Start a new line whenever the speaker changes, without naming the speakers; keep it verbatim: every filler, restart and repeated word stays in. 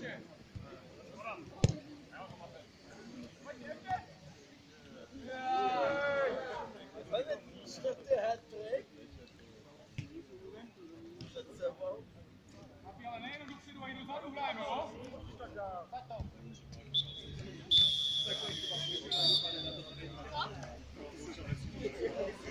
Čtvrtý hat-trick. Před sebou.
Ale nejenom dopředu, a i dozadu hrajeme, jo? Tak to.